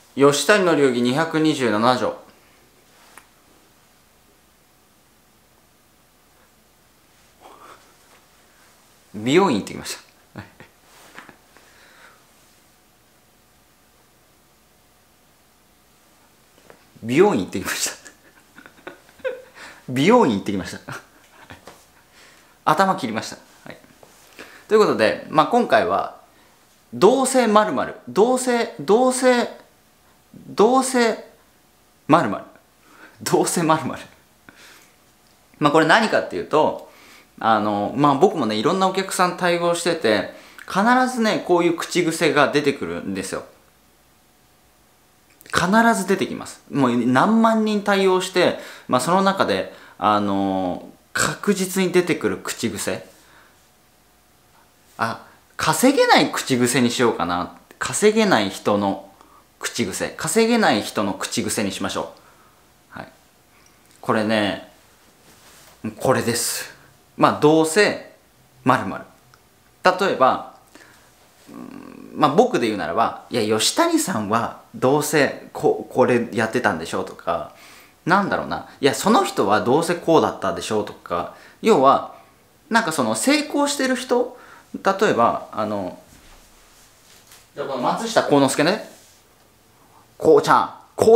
吉谷の流儀227条。美容院行ってきました。美容院行ってきました。美容院行ってきました。頭切りました。はい、ということで、今回はどうせ〇〇、どうせ〇〇、これ何かっていうと、僕もね、いろんなお客さん対応してて、必ずね、こういう口癖が出てくるんですよ。必ず出てきます。もう何万人対応して、その中で、確実に出てくる口癖。稼げない口癖にしようかな。稼げない人の口癖。稼げない人の口癖にしましょう。はい。これね、これです。どうせ、〇〇。例えば、僕で言うならば、いや、吉谷さんはどうせこれやってたんでしょうとか、なんだろうな、いや、その人はどうせこうだったでしょうとか、要は、その成功してる人、例えば、じゃあこの松下幸之助ね、こうちゃん、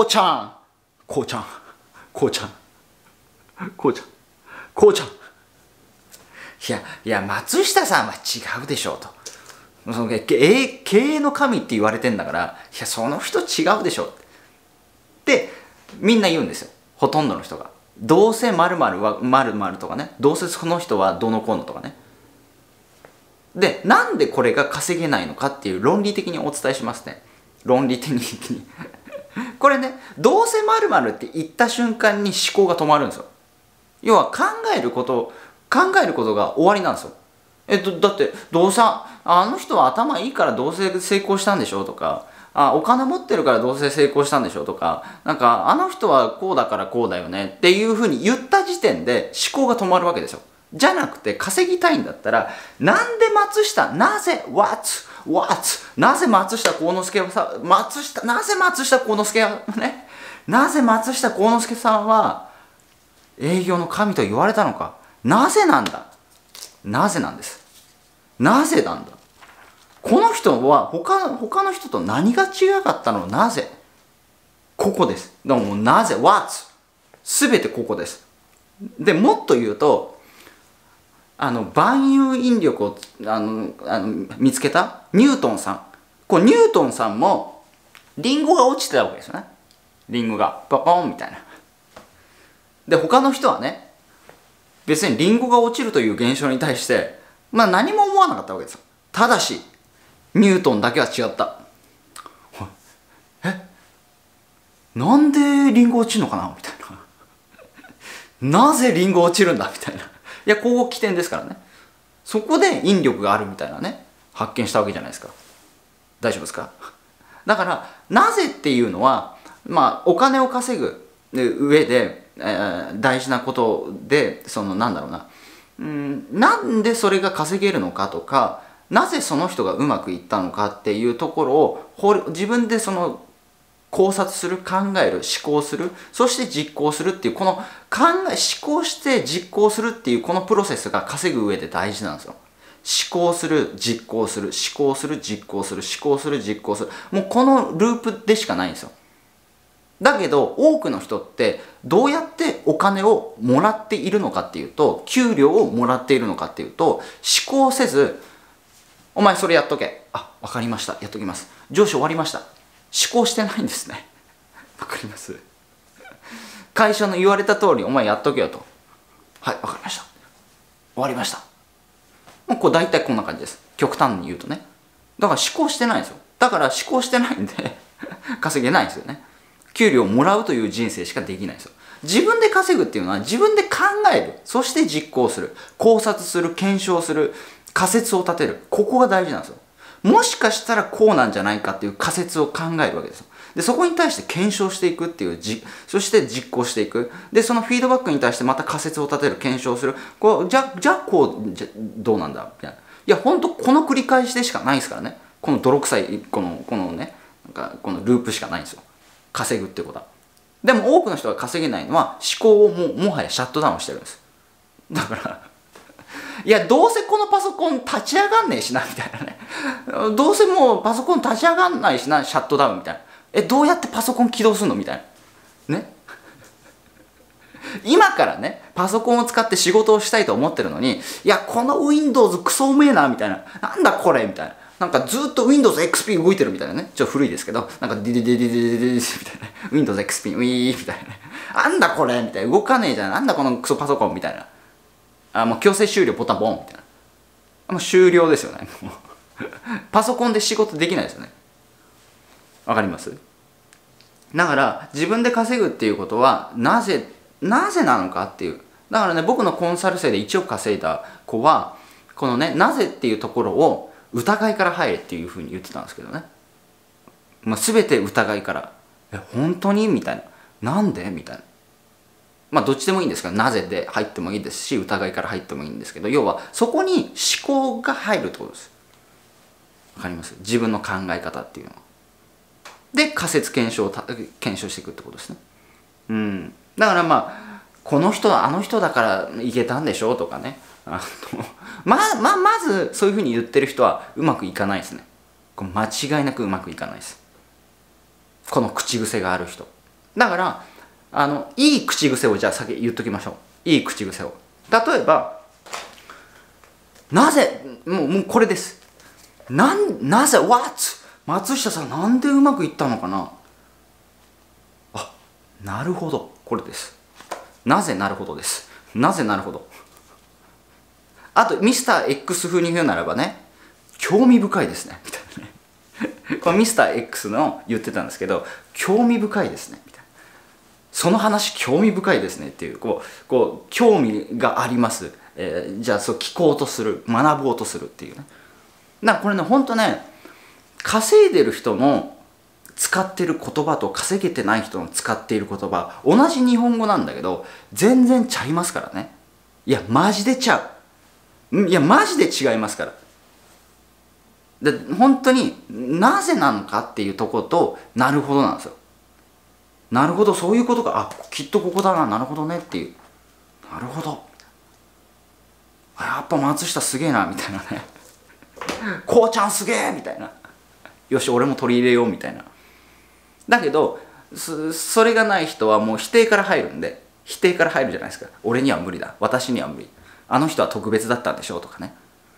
いや、松下さんは違うでしょうと。その経営の神って言われてんだから、いや、その人違うでしょってみんな言うんですよ、ほとんどの人が。どうせ〇〇は〇〇とかね、どうせその人はどのこうのとかね。で、なんでこれが稼げないのかっていう論理的にお伝えしますね。論理的にこれね、どうせ〇〇って言った瞬間に思考が止まるんですよ。要は考えることが終わりなんですよ。だってどうせあの人は頭いいからどうせ成功したんでしょとか、お金持ってるからどうせ成功したんでしょとか、あの人はこうだからこうだよねっていうふうに言った時点で思考が止まるわけですよ。じゃなくて、稼ぎたいんだったら、なんで松下、なぜなぜ松下幸之助はさ、なぜ松下幸之助はね、なぜ松下幸之助さんは営業の神と言われたのか。なぜなんだ。なぜなんです。なぜなんだ。この人は他の人と何が違かったの。なぜ。ここです。でもなぜ what すべてここです。でもっと言うと、万有引力を見つけたニュートンさん。これニュートンさんもリンゴが落ちてたわけですよね。リンゴがポコンみたいな。で、他の人はね、別にリンゴが落ちるという現象に対して何も思わなかったわけですよ。ただしニュートンだけは違った。なんでリンゴ落ちるのかなみたいな。なぜリンゴ落ちるんだみたいな。いや、ここ起点ですからね。そこで引力があるみたいなね、発見したわけじゃないですか。大丈夫ですか。だからなぜっていうのは、お金を稼ぐ上で、大事なことで、なんだろうな、なんでそれが稼げるのかとか、なぜその人がうまくいったのかっていうところを自分で考察する、考える、思考する、そして実行するっていう、この思考して実行するっていうこのプロセスが稼ぐ上で大事なんですよ。思考する、実行する、思考する、実行する、思考する、実行する。もうこのループでしかないんですよ。だけど多くの人ってどうやってお金をもらっているのかっていうと、給料をもらっているのかっていうと、思考せず、お前それやっとけ。わかりました。やっときます。上司終わりました。思考してないんですね。わかります。会社の言われた通りお前やっとけよと。はい、わかりました。終わりました。もう大体こんな感じです。極端に言うとね。だから思考してないんですよ。だから思考してないんで稼げないんですよね。給料をもらうという人生しかできないんですよ。自分で稼ぐっていうのは自分で考える、そして実行する、考察する、検証する、仮説を立てる。ここが大事なんですよ。もしかしたらこうなんじゃないかっていう仮説を考えるわけですよ。で、そこに対して検証していくっていう、そして実行していく。で、そのフィードバックに対してまた仮説を立てる、検証する。じゃあこう、どうなんだみたいな。いや、本当この繰り返しでしかないですからね。この泥臭い、このね、 かこのループしかないんですよ、稼ぐってことは。でも多くの人が稼げないのは思考をもはやシャットダウンしてるんです。だからいやどうせこのパソコン立ち上がんねえしなみたいなね、どうせもうパソコン立ち上がんないしな、シャットダウンみたいな、どうやってパソコン起動するのみたいなね今からねパソコンを使って仕事をしたいと思ってるのに、いやこの Windows クソうめえなみたいな、なんだこれみたいな、なんかずっと Windows XP 動いてるみたいなね、ちょっと古いですけど、なんかディディディディディディディみたいな、Windows XP ウィーみたいな、なんだこれみたいな、動かねえじゃん、なんだこのクソパソコンみたいな、もう強制終了ボタンボンみたいな、もう終了ですよねもうパソコンで仕事できないですよね。わかります？だから自分で稼ぐっていうことはなぜなのかっていう。だからね、僕のコンサル生で1億稼いだ子はこのね、なぜっていうところを疑いから入れっていうふうに言ってたんですけどね、全て疑いから、本当にみたいな、なんでみたいな、どっちでもいいんですけど、なぜで入ってもいいですし、疑いから入ってもいいんですけど、要はそこに思考が入るってことです。わかります？自分の考え方っていうのは。で仮説検証していくってことですね。だからこの人はあの人だからいけたんでしょうとかね、まずそういうふうに言ってる人はうまくいかないですね。間違いなくうまくいかないです、この口癖がある人。だからいい口癖をじゃあ先言っときましょう。いい口癖を、例えばなぜ、もうこれです。なぜ What？ 松下さんなんでうまくいったのかな。なるほど、これです。なぜなるほどです。なぜなるほど。あとミスター X 風に言うならばね、興味深いですねみたいなねこれミスター X の言ってたんですけど、興味深いですねみたいな、その話興味深いですねっていう、興味があります、じゃあそう聞こうとする、学ぼうとするっていうね。だからこれね、ほんとね、稼いでる人の使ってる言葉と稼げてない人の使っている言葉、同じ日本語なんだけど全然ちゃいますからね。いやマジでちゃう、いやマジで違いますから。で本当になぜなのかっていうとこと、なるほどなんですよ。なるほど、そういうことか、きっとここだな、なるほどねっていう、なるほど、やっぱ松下すげえなみたいなねこうちゃんすげえみたいな、よし俺も取り入れようみたいな。だけどそれがない人はもう否定から入るんで、否定から入るじゃないですか。俺には無理だ、私には無理、あの人は特別だったんでしょうとかね、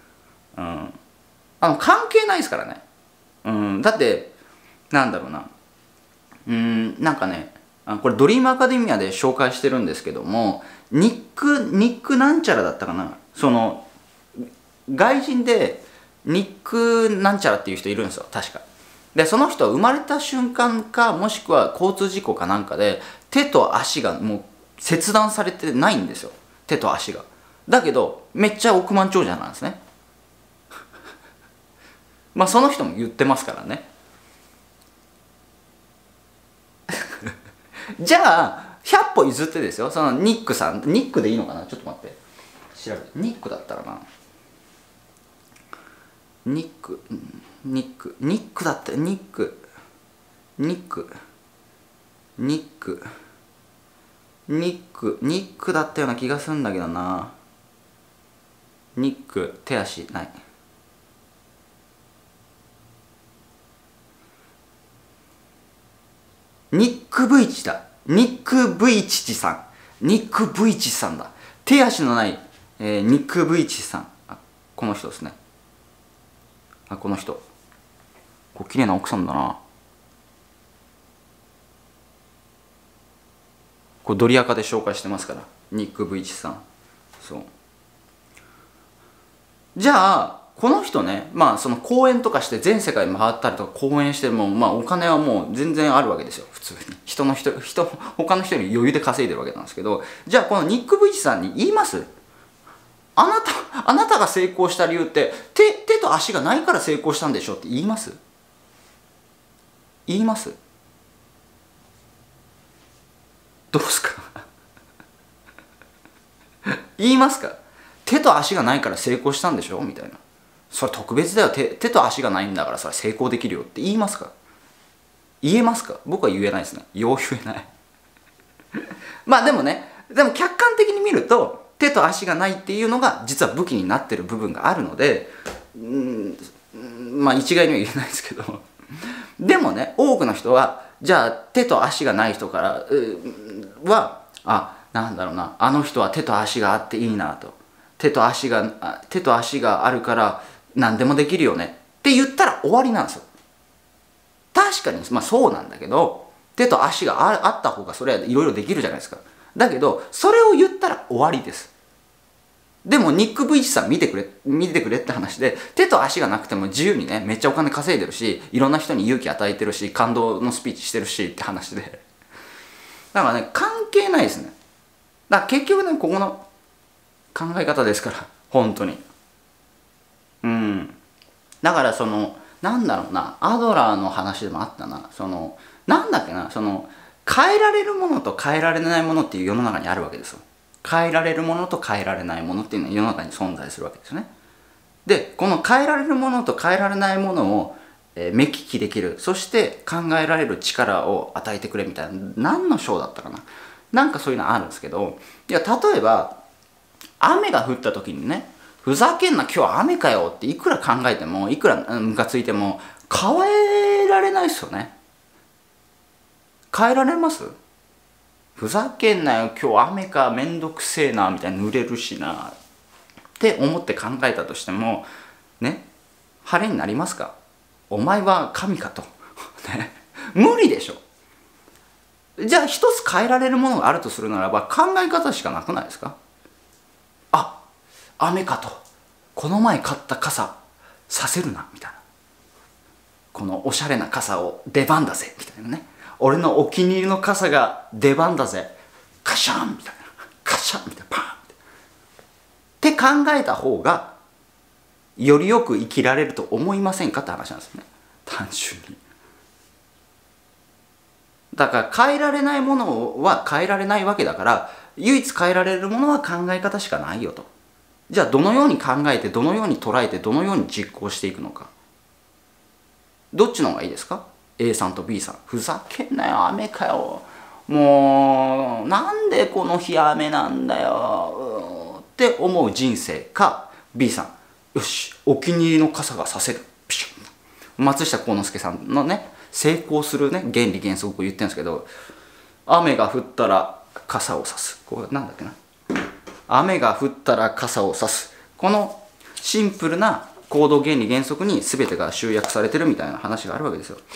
関係ないですからね。だってなんだろうな、なんかね、これドリームアカデミアで紹介してるんですけども、ニックなんちゃらだったかな、その外人でニックなんちゃらっていう人いるんですよ確か。でその人は生まれた瞬間か、もしくは交通事故かなんかで手と足がもう切断されてないんですよ、手と足が。だけどめっちゃ億万長者なんですねその人も言ってますからねじゃあ100歩譲ってですよ、そのニックさん、ニックでいいのかな、ちょっと待って調べて、ニックだったらな、ニックだったらニックだったような気がするんだけどな。ニック手足ない、ニック・ブイチだ、ニック・ブイチさん、ニック・ブイチさんだ、手足のない、ニック・ブイチさん、この人ですね。この人綺麗な奥さんだな。これドリアカで紹介してますから、ニック・ブイチさん。そうじゃあこの人ね、その講演とかして全世界回ったりとか講演しても、お金はもう全然あるわけですよ普通に。他の人に余裕で稼いでるわけなんですけど、じゃあこのニック・ブイチさんに言います？あなたが成功した理由って手と足がないから成功したんでしょって言います？言います？どうすか言いますか？手と足がないから成功したんでしょみたいな、それ特別だよ、手と足がないんだからそれ成功できるよって言いますか？ 言えますか？僕は言えないですね。よう言えないまあでもね、でも客観的に見ると手と足がないっていうのが実は武器になってる部分があるので、まあ一概には言えないですけどでもね、多くの人はじゃあ手と足がない人からは、なんだろうな、あの人は手と足があっていいなと、手と足があるから何でもできるよねって言ったら終わりなんですよ。確かにまあそうなんだけど、手と足があった方がそれはいろいろできるじゃないですか。だけどそれを言ったら終わりです。でもニック・ブイチさん見てくれって話で、手と足がなくても自由にね、めっちゃお金稼いでるし、いろんな人に勇気与えてるし、感動のスピーチしてるしって話で、だからね、関係ないですね。だから結局ね、ここの考え方ですから、本当に。だからその、なんだろうな、アドラーの話でもあったな、その、なんだっけな、その、変えられるものと変えられないものっていう世の中にあるわけですよ。変えられるものと変えられないものっていうのは世の中に存在するわけですよね。で、この変えられるものと変えられないものを目利きできる、そして考えられる力を与えてくれみたいな、何の章だったかな、なんかそういうのあるんですけど、いや、例えば雨が降った時にね、ふざけんな今日は雨かよっていくら考えても、いくらムカついても変えられないですよね。変えられます？ふざけんなよ今日雨か、めんどくせえなみたいに濡れるしなって思って考えたとしてもね、晴れになりますか？お前は神かとね、無理でしょ。じゃあ一つ変えられるものがあるとするならば、考え方しかなくないですか？雨かと、この前買った傘させるなみたいな、このおしゃれな傘を出番だぜみたいなね、俺のお気に入りの傘が出番だぜ、カシャンみたいな、カシャンみたいな、パーンって考えた方がよりよく生きられると思いませんかって話なんですよね、単純に。だから変えられないものは変えられないわけだから、唯一変えられるものは考え方しかないよと。じゃあどのように考えて、どのように捉えて、どのように実行していくのか、どっちの方がいいですか？ A さんと B さん、ふざけんなよ雨かよ、もうなんでこの日雨なんだよって思う人生か、 B さん、よしお気に入りの傘がさせる、ピシュッ、松下幸之助さんのね、成功するね原理原則を言ってるんですけど、雨が降ったら傘をさす、これなんだっけな、雨が降ったら傘をさす、このシンプルな行動原理原則に全てが集約されてるみたいな話があるわけですよ。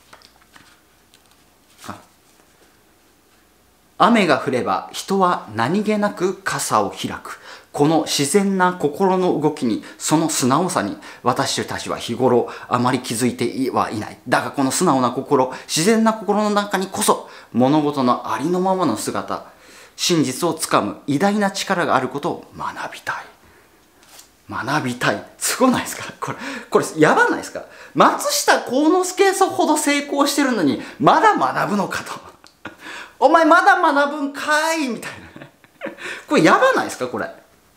雨が降れば人は何気なく傘を開く。この自然な心の動きに、その素直さに私たちは日頃あまり気づいてはいない。だがこの素直な心、自然な心の中にこそ物事のありのままの姿、真実をつかむ偉大な力があることを学びたい。学びたい。すごないですか？これやばないですか？松下幸之助さんほど成功してるのにまだ学ぶのかと。お前まだ学ぶんかいみたいなね。これやばないですか？これ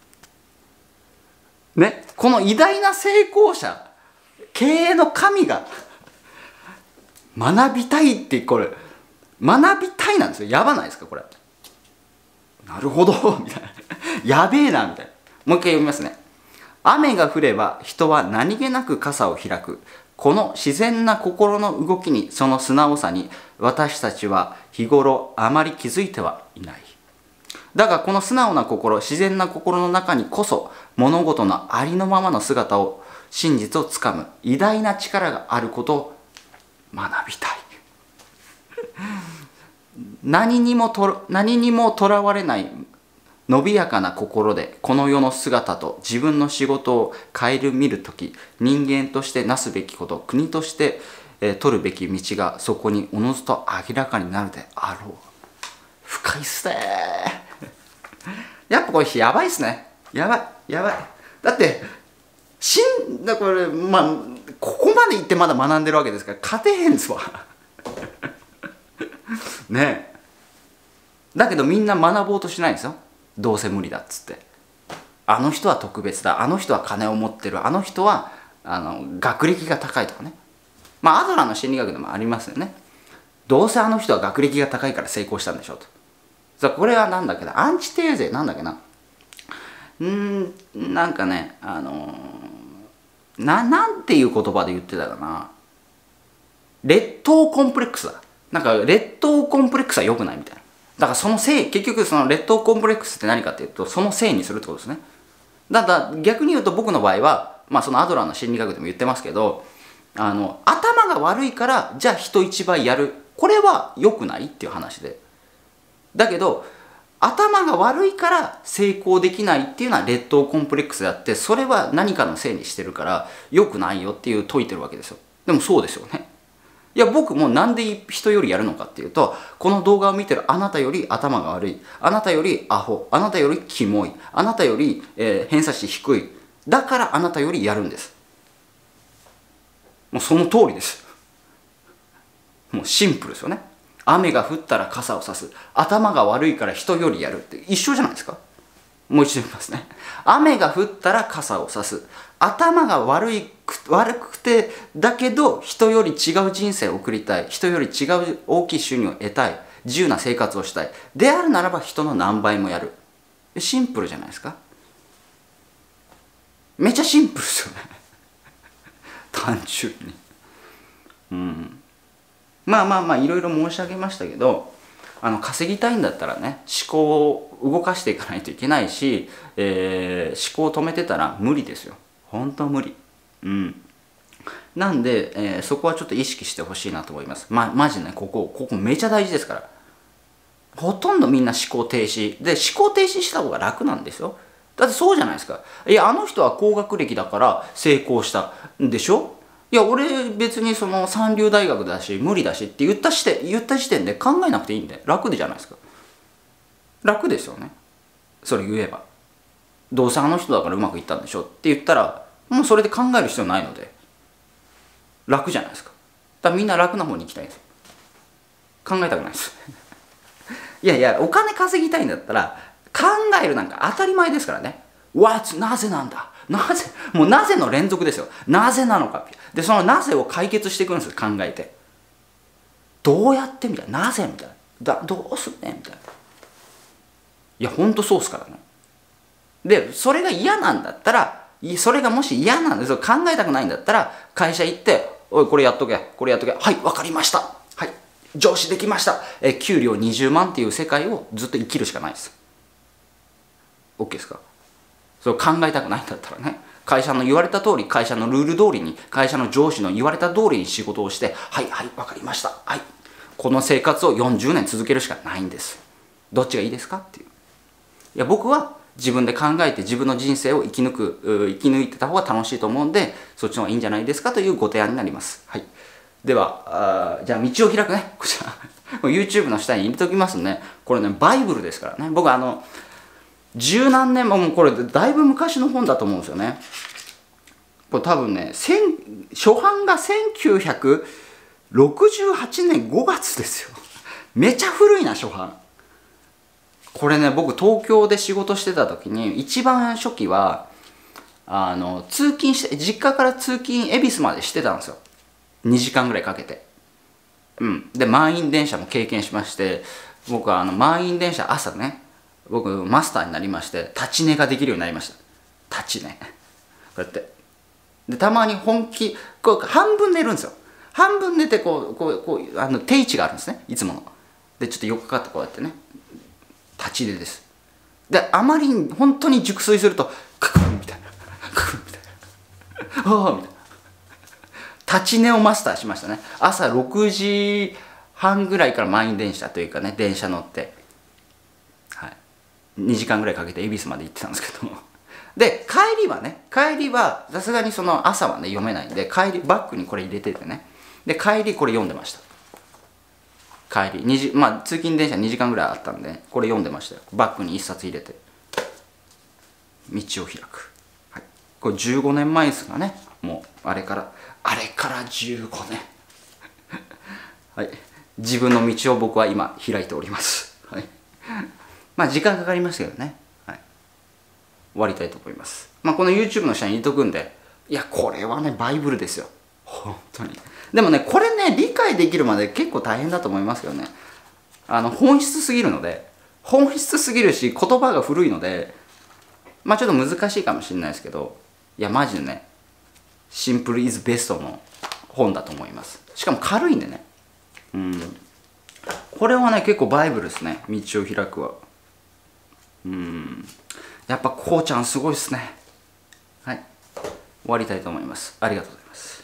ね、この偉大な成功者、経営の神が学びたいって、これ学びたいなんですよ。やばないですか？これなるほどみたいな、やべえなみたいな。もう一回読みますね。雨が降れば人は何気なく傘を開く。この自然な心の動きに、その素直さに私たちは日頃あまり気づいてはいない。だがこの素直な心、自然な心の中にこそ物事のありのままの姿を、真実をつかむ偉大な力があることを学びたい。何にもとらわれない伸びやかな心でこの世の姿と自分の仕事を顧みるとき、人間としてなすべきこと、国として取るべき道がそこにおのずと明らかになるであろう。深いっすね。やっぱこれやばいっすね。やばい。だってこれここまで行ってまだ学んでるわけですから、勝てへんすわ。ねえ。だけどみんな学ぼうとしないんですよ。どうせ無理だっつって。あの人は特別だ、あの人は金を持ってる、あの人は学歴が高いとかね。アドラーの心理学でもありますよね。 どうせあの人は学歴が高いから成功したんでしょと。さあこれはなんだっけな、アンチテーゼなんだっけな、なんかね、なんていう言葉で言ってたかな、劣等コンプレックスだ。なんか劣等コンプレックスは良くないみたいな。だからそのせい、結局その劣等コンプレックスって何かっていうと、そのせいにするってことですね。だから逆に言うと僕の場合は、まあそのアドラーの心理学でも言ってますけど、頭が悪いからじゃあ人一倍やる、これは良くないっていう話で、だけど頭が悪いから成功できないっていうのは劣等コンプレックスであって、それは何かのせいにしてるから良くないよっていう説いてるわけですよ。でもそうですよね。いや僕もなんで人よりやるのかっていうと、この動画を見てるあなたより頭が悪い、あなたよりアホ、あなたよりキモい、あなたより、偏差値低い、だからあなたよりやるんです。もうその通りです。もうシンプルですよね。雨が降ったら傘を差す、頭が悪いから人よりやるって一緒じゃないですか。もう一度言いますね。雨が降ったら傘を差す、頭が悪くてだけど人より違う人生を送りたい、人より違う大きい収入を得たい、自由な生活をしたいであるならば人の何倍もやる。シンプルじゃないですか。めっちゃシンプルですよね単純に。まあいろいろ申し上げましたけど、稼ぎたいんだったらね、思考を動かしていかないといけないし、思考を止めてたら無理ですよ。本当無理。なんで、そこはちょっと意識してほしいなと思います。マジでね、ここめちゃ大事ですから。ほとんどみんな思考停止で、思考停止した方が楽なんですよ。だってそうじゃないですか。いやあの人は高学歴だから成功したんでしょ。いや俺別にその三流大学だし無理だしって言った時点で考えなくていいんで楽でじゃないですか。楽ですよね。それ言えば、どうせあの人だからうまくいったんでしょって言ったら、もうそれで考える必要ないので楽じゃないですか。だからみんな楽な方に行きたいんですよ。考えたくないですいやお金稼ぎたいんだったら考えるなんか当たり前ですからね。なぜなんだ、もうなぜの連続ですよ。なぜなのかで、そのなぜを解決していくんですよ。考えてどうやってみたいな、なぜみたいな、どうすんねんみたいな。いやほんとそうっすからね。でそれが嫌なんだったら、それがもし嫌なんですよ、考えたくないんだったら会社行って、おいこれやっとけこれやっとけ、はいわかりました、はい上司できました、給料20万っていう世界をずっと生きるしかないです。 OK ですか。それを考えたくないんだったらね、会社の言われた通り、会社のルール通りに、会社の上司の言われた通りに仕事をして、はいわかりました、はいこの生活を40年続けるしかないんです。どっちがいいですかっていう。いや僕は自分で考えて自分の人生を生き抜いてた方が楽しいと思うんで、そっちの方がいいんじゃないですかというご提案になります。はい。ではじゃあ道を開くね、こちらYouTube の下に入れておきますね。これねバイブルですからね。僕十何年も、これだいぶ昔の本だと思うんですよね。これ多分ね初版が1968年5月ですよ。めちゃ古いな初版。これね僕東京で仕事してた時に一番初期は通勤して、実家から通勤恵比寿までしてたんですよ。2時間ぐらいかけて。で満員電車も経験しまして、僕は満員電車朝ね、僕マスターになりまして立ち寝ができるようになりました。立ち寝こうやってで、たまに本気こう半分寝るんですよ。半分寝てこう定位置があるんですね、いつもの。でちょっと横かかってこうやってね立ち寝です。であまりに本当に熟睡するとククンみたいなククンみたいなああみたいな立ち寝をマスターしましたね。朝6時半ぐらいから満員電車というかね、電車乗って、2時間ぐらいかけて恵比寿まで行ってたんですけどで帰りはさすがにその朝はね読めないんで、帰りバッグにこれ入れててね、で帰りこれ読んでました。帰り通勤電車2時間ぐらいあったんでこれ読んでましたよ。バッグに1冊入れて道を開く、これ15年前ですかね。もうあれから15年自分の道を僕は今開いております。時間かかりましたけどね、終わりたいと思います。この YouTube の下に入れとくんで、いやこれはねバイブルですよ本当に。でもねこれねね理解できるまで結構大変だと思いますけどね。本質すぎるので、本質すぎるし言葉が古いので、まあちょっと難しいかもしれないですけど、いやマジでね、シンプルイズベストの本だと思います。しかも軽いんでね。これはね結構バイブルですね、道を開くは。やっぱこうちゃんすごいっすね。はい、終わりたいと思います。ありがとうございます。